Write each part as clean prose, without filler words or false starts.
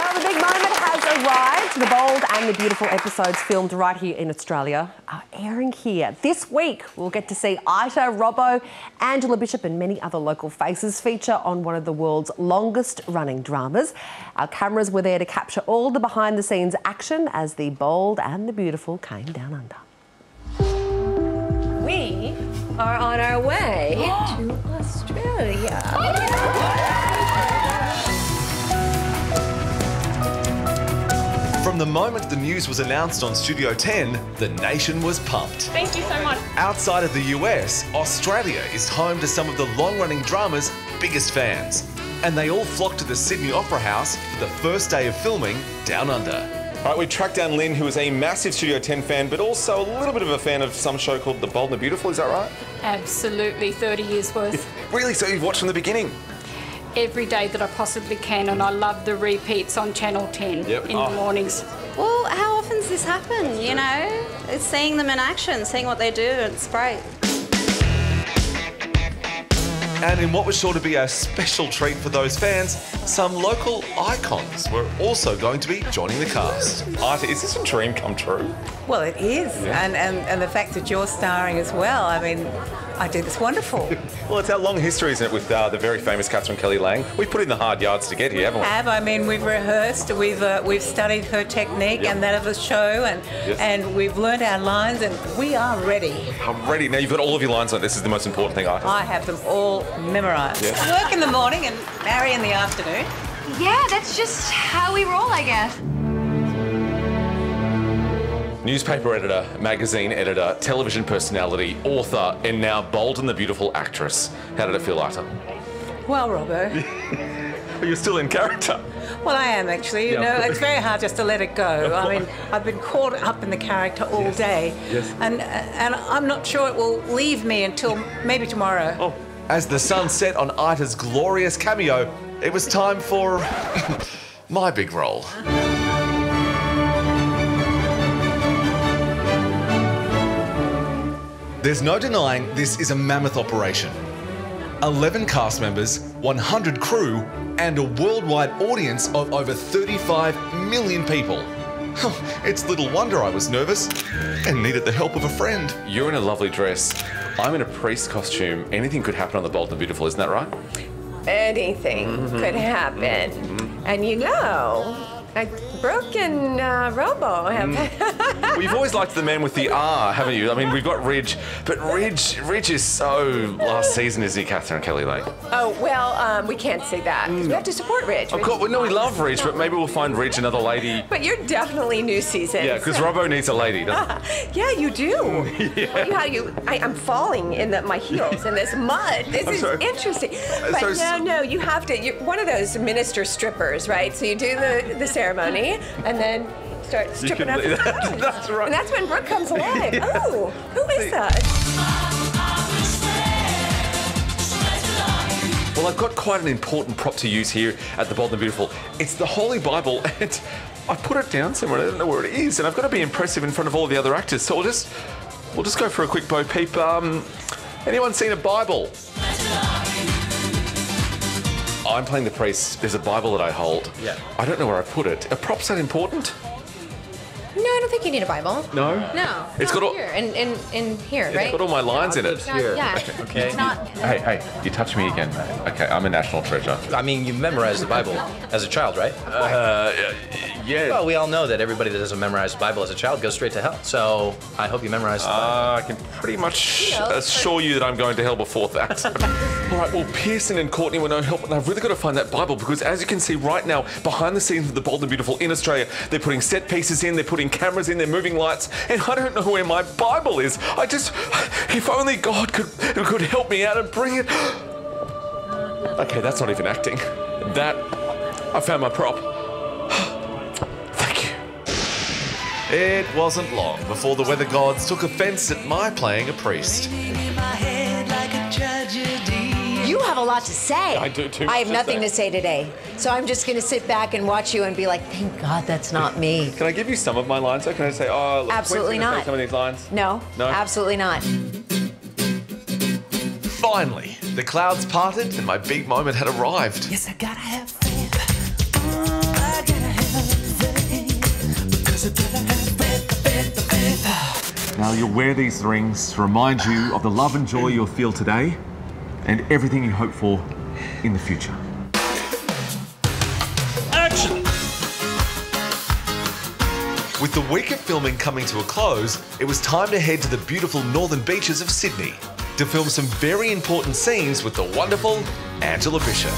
Well, the big moment has arrived. The Bold and the Beautiful episodes filmed right here in Australia are airing here. This week, we'll get to see Ita, Robbo, Angela Bishop and many other local faces feature on one of the world's longest-running dramas. Our cameras were there to capture all the behind-the-scenes action as the Bold and the Beautiful came down under. We are on our way to Australia. From the moment the news was announced on Studio 10, the nation was pumped. Thank you so much. Outside of the US, Australia is home to some of the long-running drama's biggest fans. And they all flocked to the Sydney Opera House for the first day of filming Down Under. All right, we tracked down Lynn, who is a massive Studio 10 fan, but also a little bit of a fan of some show called The Bold and the Beautiful, is that right? Absolutely, 30 years worth. Really? So you've watched from the beginning? Every day that I possibly can, and I love the repeats on Channel 10 in the mornings. Well, how often does this happen, you know? It's seeing them in action, seeing what they do, it's great. And in what was sure to be a special treat for those fans, some local icons were also going to be joining the cast. Ita, is this a dream come true? Well, it is, and the fact that you're starring as well, I mean, I think it's wonderful. Well, it's our long history, isn't it, with the very famous Catherine Kelly-Lang. We've put in the hard yards to get here, haven't we? I mean, we've rehearsed, we've studied her technique and that of the show, and we've learned our lines, and we are ready. I'm ready. Now, you've got all of your lines on. This is the most important thing, Ita. I have them all memorised. Yeah. Work in the morning and marry in the afternoon. Yeah, that's just how we roll, I guess. Newspaper editor, magazine editor, television personality, author, and now Bold and the Beautiful actress. How did it feel, Ita? Well, Robbo. You're still in character. Well, I am actually. You know, it's very hard just to let it go. I mean, I've been caught up in the character all day, and I'm not sure it will leave me until maybe tomorrow. Oh. As the sun set on Ita's glorious cameo, it was time for my big role. There's no denying this is a mammoth operation. 11 cast members, 100 crew, and a worldwide audience of over 35 million people. It's little wonder I was nervous and needed the help of a friend. You're in a lovely dress. I'm in a priest costume. Anything could happen on The Bold and the Beautiful, isn't that right? Anything could happen. And you know, Brooke and Robbo have... Well, you've always liked the man with the R, haven't you? I mean, we've got Ridge, but Ridge is so last season, isn't he, Catherine Kelly-Lang? Oh, well, we can't say that, because we have to support Ridge. Of course, no, we love Ridge, but maybe we'll find Ridge another lady. But you're definitely new season. Yeah, because Robbo needs a lady, doesn't he? Yeah, you do. I'm falling in my heels in this mud. This is interesting. But no, you have to. You're one of those minister strippers, right? So you do the ceremony and then start stripping up. That's right. And that's when Brooke comes alive. Oh, who is that? Well, I've got quite an important prop to use here at The Bold and the Beautiful. It's the Holy Bible, and I put it down somewhere. I don't know where it is, and I've got to be impressive in front of all the other actors. So we'll just go for a quick bo peep. Anyone seen a Bible? I'm playing the priest. There's a Bible that I hold. Yeah. I don't know where I put it. Are props that important? No, I don't think you need a Bible. No? No. It's got all... here, in here, right? It's got all my lines in it. Yeah. Okay. It's not... Hey, you touch me again. Okay, I'm a national treasure. I mean, you memorized the Bible as a child, right? Yeah. Well, we all know that everybody that doesn't memorize the Bible as a child goes straight to hell. So I hope you memorize the Bible. I can pretty much assure you that I'm going to hell before that. All right, well, Pearson and Courtney were no help, and I've really got to find that Bible because, as you can see right now, behind the scenes of The Bold and Beautiful in Australia, they're putting set pieces in, they're putting cameras in, they're moving lights, and I don't know where my Bible is. If only God could help me out and bring it. Okay, that's not even acting. I found my prop. Thank you. It wasn't long before the weather gods took offence at my playing a priest. You have a lot to say. I do too. I have nothing to say today. So I'm just going to sit back and watch you and be like, thank God that's not me. Can I give you some of my lines? So can I say, oh, look, absolutely not. Some of these lines? No, absolutely not. Finally, the clouds parted and my big moment had arrived. Yes, I gotta have faith. I gotta have Now you'll wear these rings to remind you of the love and joy you'll feel today and everything you hope for in the future. Action! With the week of filming coming to a close, it was time to head to the beautiful northern beaches of Sydney to film some very important scenes with the wonderful Angela Bishop.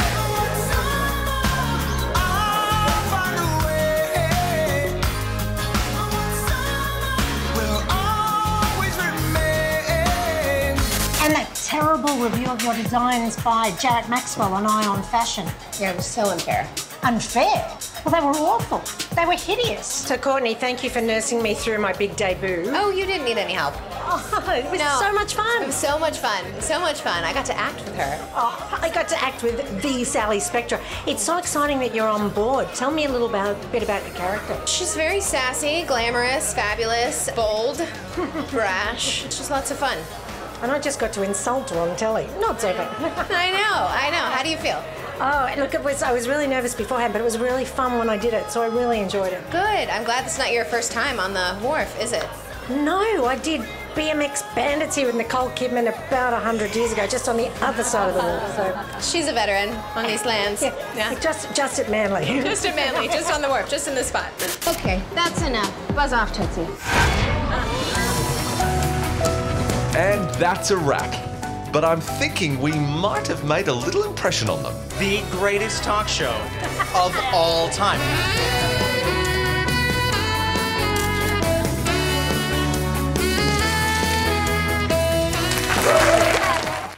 And that terrible review of your designs by Janet Maxwell on Ion Fashion. Yeah, it was so unfair. Unfair? Well, they were awful. They were hideous. So, Courtney, thank you for nursing me through my big debut. Oh, you didn't need any help. Oh, it was so much fun. It was so much fun. So much fun. I got to act with her. Oh, I got to act with the Sally Spectra. It's so exciting that you're on board. Tell me a little bit about your character. She's very sassy, glamorous, fabulous, bold, brash. She's lots of fun. And I just got to insult her on telly. Not so bad. I know. How do you feel? Oh, look, I was really nervous beforehand, but it was really fun when I did it, so I really enjoyed it. Good. I'm glad this is not your first time on the wharf, is it? No, I did BMX Bandits here with Nicole Kidman about 100 years ago, just on the other side of the wharf. So. She's a veteran on these lands. Yeah. Just at Manly. Just at Manly, just on the wharf, just in this spot. Okay, that's enough. Buzz off, Tootsie. And that's a wrap. But I'm thinking we might have made a little impression on them. The greatest talk show of all time.